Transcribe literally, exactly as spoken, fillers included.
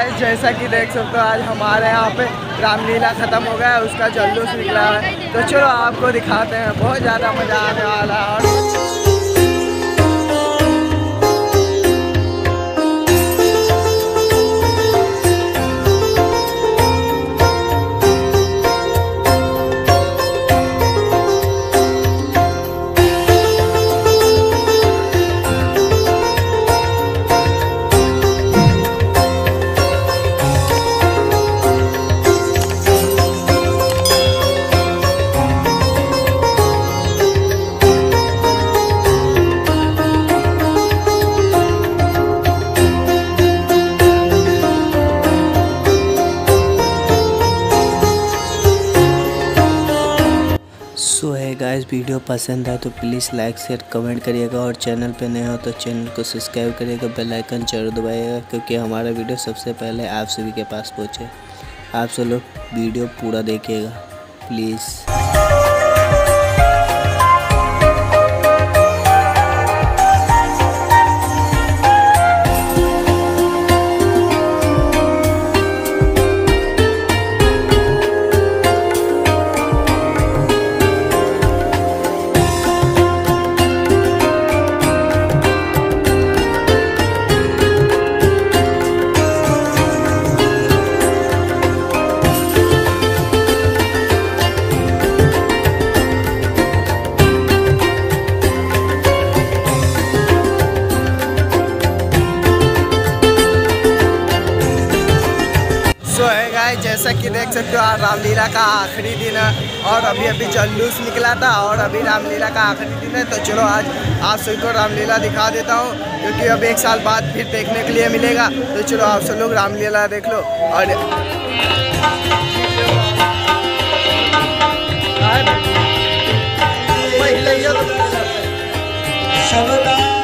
Guys जैसा कि देख सकते हो आज हमारे यहाँ पे रामलीला ख़त्म हो गया है, उसका जुलूस निकला है। तो चलो आपको दिखाते हैं, बहुत ज़्यादा मज़ा आने वाला है। सो है गाइस, वीडियो पसंद है तो प्लीज़ लाइक शेयर कमेंट करिएगा और चैनल पे नए हो तो चैनल को सब्सक्राइब करिएगा, बेल आइकन जरूर दबाइएगा क्योंकि हमारा वीडियो सबसे पहले आप सभी के पास पहुँचे। आप सब लोग वीडियो पूरा देखिएगा प्लीज़। तो है गाइस जैसा कि देख सकते हो आज रामलीला का आखिरी दिन है और अभी अभी जुलूस निकला था और अभी रामलीला का आखिरी दिन है। तो चलो आज आप सभी को रामलीला दिखा देता हूँ क्योंकि अब एक साल बाद फिर देखने के लिए मिलेगा। तो चलो आप सब लोग रामलीला देख लो। और